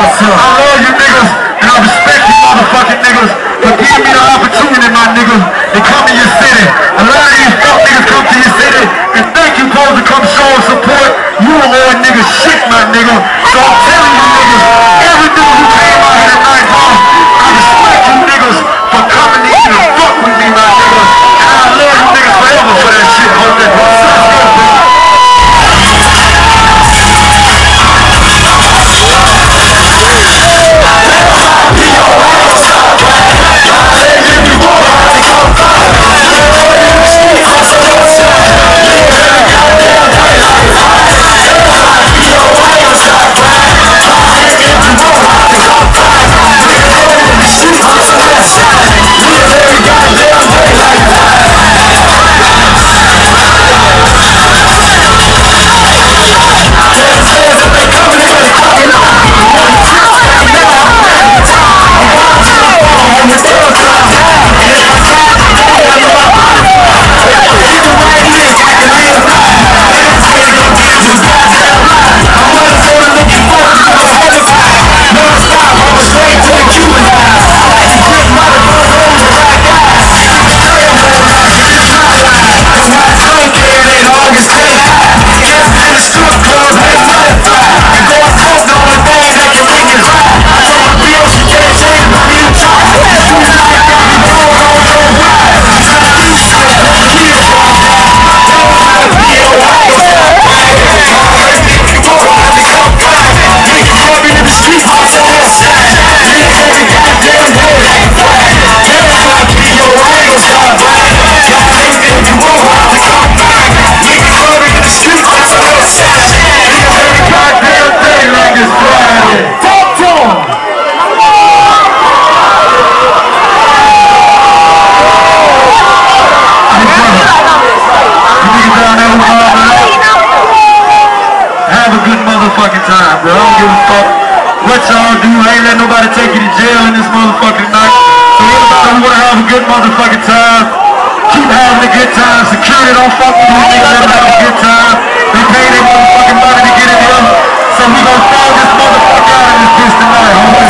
I love you niggas, and I respect you motherfucking niggas for giving me the opportunity, my niggas, to come to your city. A lot of these fuck niggas come to your city and think you supposed to come show support. You a little nigga shit, my nigga. So I'm telling you niggas, every nigga who came out here tonight, I respect you niggas for coming in here and fuck with me, my nigga. And I love you niggas forever for that shit, homie. Let's go, bro. Motherfucking time, bro. I don't give a fuck what y'all do. I ain't let nobody take you to jail in this motherfucking night. So everybody wanna have a good motherfucking time. Keep having a good time. Security don't fuck with these niggas. Let them have a good time. They pay their motherfucking money to get in here. So we gon' throw this motherfucker out of this bitch tonight, homie.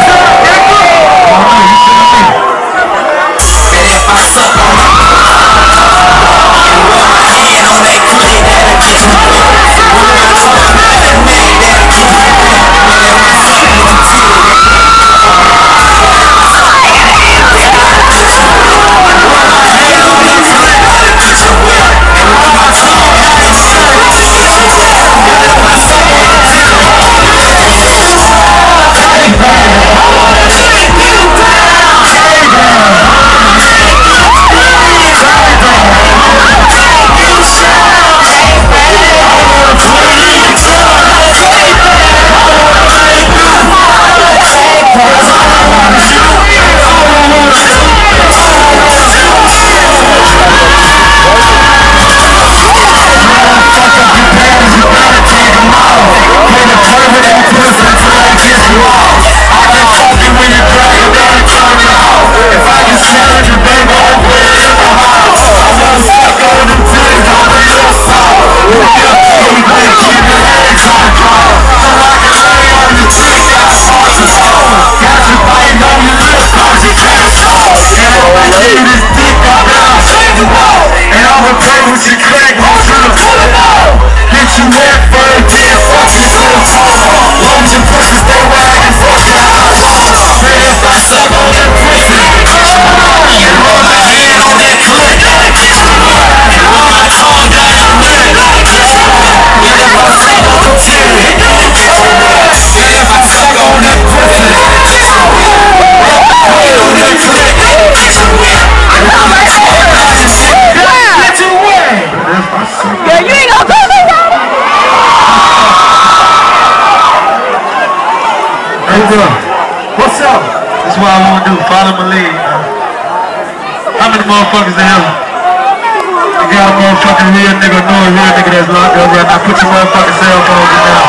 What's up? That's what I want to do. Follow my lead. How many motherfuckers in here? You got a motherfucking real nigga, know a real nigga that's locked up right now. Put your motherfucking cell phones in there.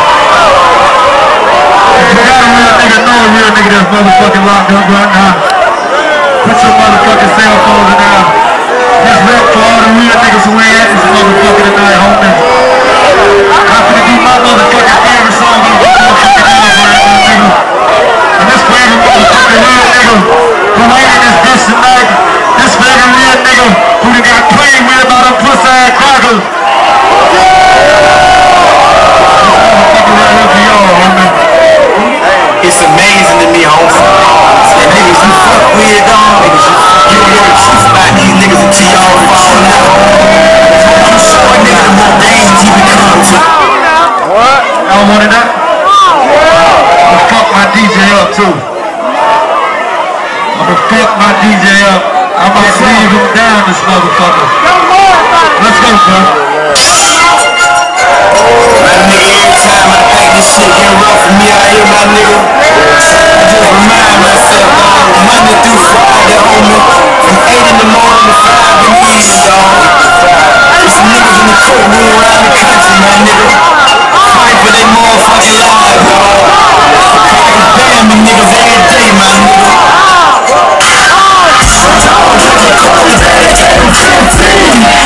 If you got a real nigga, know a real nigga that's motherfucking locked up right now. Put your motherfucking cell phones in there. This rap for all the real niggas who ain't at this motherfucker tonight, homie. I'm finna do my motherfucking favorite song on the motherfucking album right now, nigga. every time I think this shit get rough for me out here, my nigga, I just remind myself, Monday through Friday, homie, from 8 in the morning to 5 in the evening, dog. There's some niggas in the courtroom around the country, my nigga, fight for their motherfucking lives, dog. Damn, them niggas every day, my nigga.